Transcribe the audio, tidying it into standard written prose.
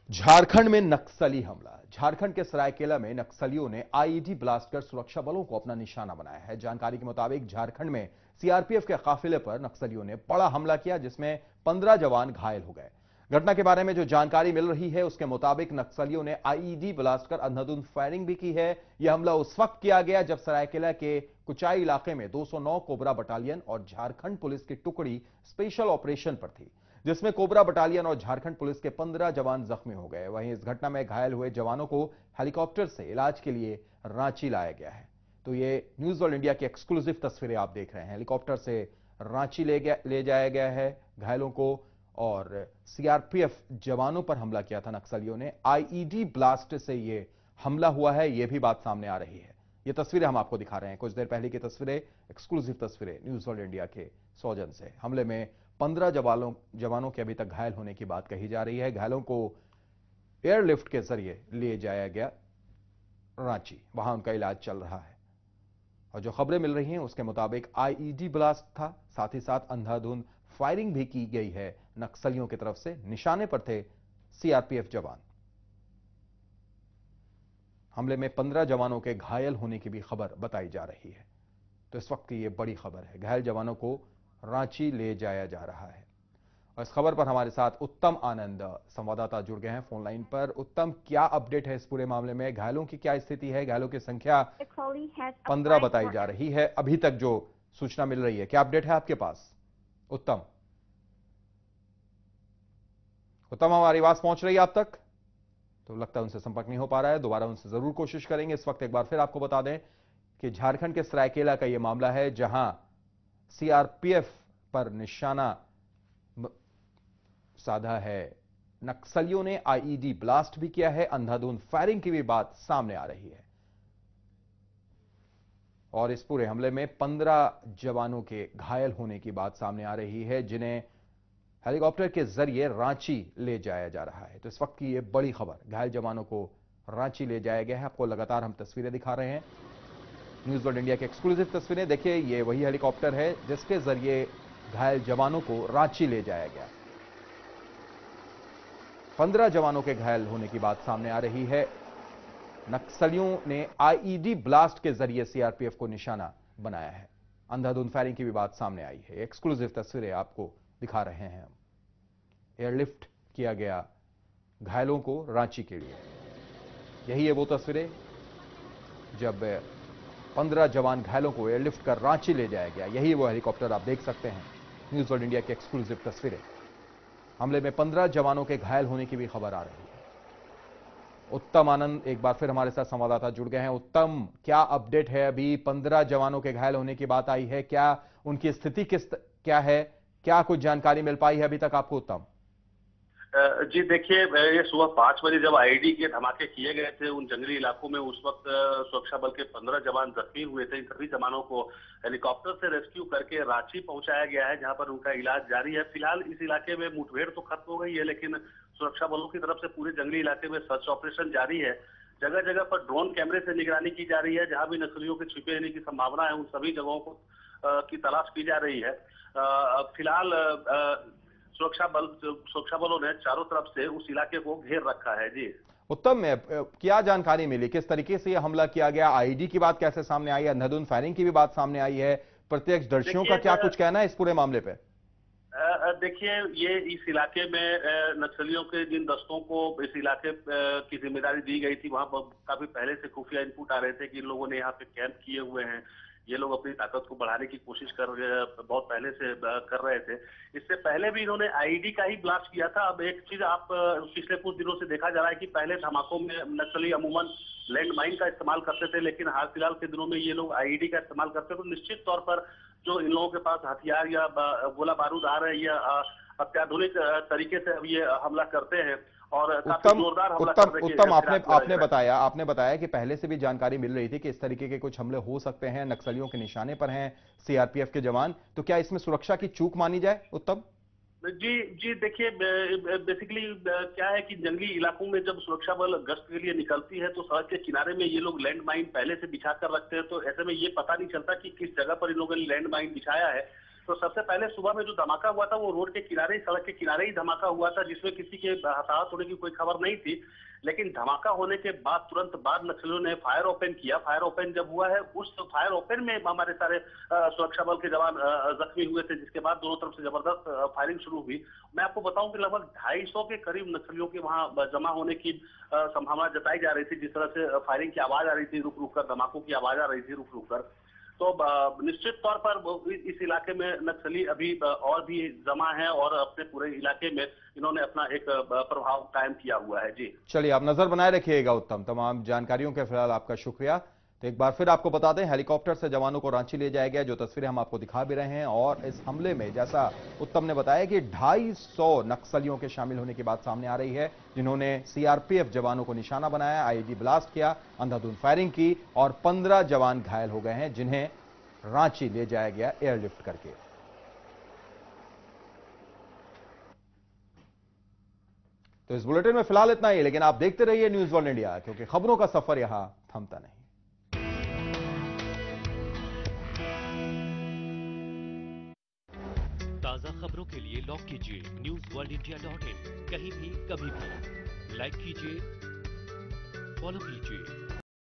झारखंड में नक्सली हमला। झारखंड के सरायकेला में नक्सलियों ने आईईडी ब्लास्ट कर सुरक्षा बलों को अपना निशाना बनाया है। जानकारी के मुताबिक झारखंड में सीआरपीएफ के काफिले पर नक्सलियों ने बड़ा हमला किया, जिसमें 15 जवान घायल हो गए। घटना के बारे में जो जानकारी मिल रही है उसके मुताबिक नक्सलियों ने आईईडी ब्लास्ट कर अंधाधुंध फायरिंग भी की है। यह हमला उस वक्त किया गया जब सरायकेला के कुचाई इलाके में 209 कोबरा बटालियन और झारखंड पुलिस की टुकड़ी स्पेशल ऑपरेशन पर थी, जिसमें कोबरा बटालियन और झारखंड पुलिस के 15 जवान जख्मी हो गए। वहीं इस घटना में घायल हुए जवानों को हेलीकॉप्टर से इलाज के लिए रांची लाया गया है। तो ये न्यूज वर्ल्ड इंडिया की एक्सक्लूसिव तस्वीरें आप देख रहे हैं। हेलीकॉप्टर से रांची ले जाया गया है घायलों को, और सीआरपीएफ जवानों पर हमला किया था नक्सलियों ने। आईईडी ब्लास्ट से ये हमला हुआ है, ये भी बात सामने आ रही है। ये तस्वीरें हम आपको दिखा रहे हैं, कुछ देर पहले की तस्वीरें, एक्सक्लूसिव तस्वीरें न्यूज वर्ल्ड इंडिया के सौजन से। हमले में 15 जवानों के अभी तक घायल होने की बात कही जा रही है। घायलों को एयरलिफ्ट के जरिए ले जाया गया रांची, वहां उनका इलाज चल रहा है। और जो खबरें मिल रही हैं उसके मुताबिक आईईडी ब्लास्ट था, साथ ही साथ अंधाधुंध फायरिंग भी की गई है नक्सलियों की तरफ से। निशाने पर थे सीआरपीएफ जवान। हमले में 15 जवानों के घायल होने की भी खबर बताई जा रही है। तो इस वक्त की यह बड़ी खबर है, घायल जवानों को रांची ले जाया जा रहा है। और इस खबर पर हमारे साथ उत्तम आनंद संवाददाता जुड़ गए हैं फोन लाइन पर। उत्तम, क्या अपडेट है इस पूरे मामले में? घायलों की क्या स्थिति है? घायलों की संख्या 15 बताई जा रही है अभी तक जो सूचना मिल रही है, क्या अपडेट है आपके पास? उत्तम, हमारी आवाज पहुंच रही है आप तक? तो लगता है उनसे संपर्क नहीं हो पा रहा है, दोबारा उनसे जरूर कोशिश करेंगे। इस वक्त एक बार फिर आपको बता दें कि झारखंड के सरायकेला का यह मामला है, जहां सीआरपीएफ पर निशाना साधा है। नक्सलियों ने आईईडी ब्लास्ट भी किया है, अंधाधुंध फायरिंग की भी बात सामने आ रही है। और इस पूरे हमले में 15 जवानों के घायल होने की बात सामने आ रही है, जिन्हें हेलीकॉप्टर के जरिए रांची ले जाया जा रहा है। तो इस वक्त की यह बड़ी खबर, घायल जवानों को रांची ले जाया गया है। आपको लगातार हम तस्वीरें दिखा रहे हैं, न्यूज वर्ल्ड इंडिया की एक्सक्लूसिव तस्वीरें। देखिए, ये वही हेलीकॉप्टर है जिसके जरिए घायल जवानों को रांची ले जाया गया। 15 जवानों के घायल होने की बात सामने आ रही है। नक्सलियों ने आईईडी ब्लास्ट के जरिए सीआरपीएफ को निशाना बनाया है। अंधाधुंध फायरिंग की भी बात सामने आई है। एक्सक्लूसिव तस्वीरें आपको दिखा रहे हैं हम। एयरलिफ्ट किया गया घायलों को रांची के लिए। यही है वो तस्वीरें जब 15 जवान घायलों को एयरलिफ्ट कर रांची ले जाया गया। यही वो हेलीकॉप्टर आप देख सकते हैं, न्यूज वर्ल्ड इंडिया की एक्सक्लूसिव तस्वीरें। हमले में 15 जवानों के घायल होने की भी खबर आ रही है। उत्तम आनंद एक बार फिर हमारे साथ संवाददाता जुड़ गए हैं। उत्तम, क्या अपडेट है? अभी 15 जवानों के घायल होने की बात आई है, क्या उनकी स्थिति क्या है? क्या कुछ जानकारी मिल पाई है अभी तक आपको उत्तम? जी देखिए, ये सुबह 5 बजे जब आईईडी के धमाके किए गए थे उन जंगली इलाकों में, उस वक्त सुरक्षा बल के 15 जवान जख्मी हुए थे। इन सभी जवानों को हेलीकॉप्टर से रेस्क्यू करके रांची पहुंचाया गया है, जहां पर उनका इलाज जारी है। फिलहाल इस इलाके में मुठभेड़ तो खत्म हो गई है, लेकिन सुरक्षा बलों की तरफ से पूरे जंगली इलाके में सर्च ऑपरेशन जारी है। जगह जगह पर ड्रोन कैमरे से निगरानी की जा रही है। जहां भी नक्सलियों के छिपे रहने की संभावना है, उन सभी जगहों को की तलाश की जा रही है। फिलहाल सुरक्षा बलों ने चारों तरफ से उस इलाके को घेर रखा है। जी उत्तम, क्या जानकारी मिली, किस तरीके से यह हमला किया गया? आईडी की बात कैसे सामने आई? अंधाधुंध फायरिंग की भी बात सामने आई है। प्रत्यक्षदर्शियों का क्या कुछ कहना है इस पूरे मामले पे? देखिए, ये इस इलाके में नक्सलियों के जिन दस्तों को इस इलाके की जिम्मेदारी दी गई थी, वहां पर काफी पहले से खुफिया इनपुट आ रहे थे कि इन लोगों ने यहाँ पे कैंप किए हुए हैं। ये लोग अपनी ताकत को बढ़ाने की कोशिश बहुत पहले से कर रहे थे। इससे पहले भी इन्होंने आईईडी का ही ब्लास्ट किया था। अब एक चीज आप पिछले कुछ दिनों से देखा जा रहा है कि पहले धमाकों में नक्सली अमूमन लैंडमाइन का इस्तेमाल करते थे, लेकिन हाल फिलहाल के दिनों में ये लोग आईईडी का इस्तेमाल करते हैं। तो निश्चित तौर पर जो इन लोगों के पास हथियार या गोला बारूद आ रहे हैं, या अत्याधुनिक तरीके से अब ये हमला करते हैं और काफी जोरदार हमला करते हैं। उत्तम, आपने बताया कि पहले से भी जानकारी मिल रही थी कि इस तरीके के कुछ हमले हो सकते हैं, नक्सलियों के निशाने पर हैं सीआरपीएफ के जवान। तो क्या इसमें सुरक्षा की चूक मानी जाए उत्तम? जी देखिए, बेसिकली क्या है कि जंगली इलाकों में जब सुरक्षा बल गश्त के लिए निकलती है तो सड़क के किनारे में ये लोग लैंड माइन पहले से बिछा कर रखते हैं। तो ऐसे में ये पता नहीं चलता कि किस जगह पर इन लोगों ने लैंड माइन बिछाया है। तो सबसे पहले सुबह में जो धमाका हुआ था वो रोड के किनारे ही, सड़क के किनारे ही धमाका हुआ था, जिसमें किसी के हताहत होने की कोई खबर नहीं थी। लेकिन धमाका होने के बाद तुरंत बाद नक्सलियों ने फायर ओपन किया। फायर ओपन जब हुआ है, उस फायर ओपन में हमारे सारे सुरक्षा बल के जवान जख्मी हुए थे, जिसके बाद दोनों तरफ से जबरदस्त फायरिंग शुरू हुई। मैं आपको बताऊं कि लगभग 250 के करीब नक्सलियों के वहां जमा होने की संभावना जताई जा रही थी। जिस तरह से फायरिंग की आवाज आ रही थी रुक रुक कर, धमाकों की आवाज आ रही थी रुक रुक कर, तो निश्चित तौर पर इस इलाके में नक्सली अभी और भी जमा है और अपने पूरे इलाके में इन्होंने अपना एक प्रभाव कायम किया हुआ है। जी चलिए, आप नजर बनाए रखिएगा उत्तम। तमाम जानकारियों के फिलहाल आपका शुक्रिया। तो एक बार फिर आपको बता दें, हेलीकॉप्टर से जवानों को रांची ले जाया गया, जो तस्वीरें हम आपको दिखा भी रहे हैं। और इस हमले में जैसा उत्तम ने बताया कि 250 नक्सलियों के शामिल होने की बात सामने आ रही है, जिन्होंने सीआरपीएफ जवानों को निशाना बनाया, आईईडी ब्लास्ट किया, अंधाधुंध फायरिंग की और 15 जवान घायल हो गए हैं, जिन्हें रांची ले जाया गया एयरलिफ्ट करके। तो इस बुलेटिन में फिलहाल इतना ही, लेकिन आप देखते रहिए न्यूज वर्ल्ड इंडिया, क्योंकि खबरों का सफर यहां थमता नहीं। ताजा खबरों के लिए लॉग कीजिए newsworldindia.in। कहीं भी कभी भी लाइक कीजिए, फॉलो कीजिए।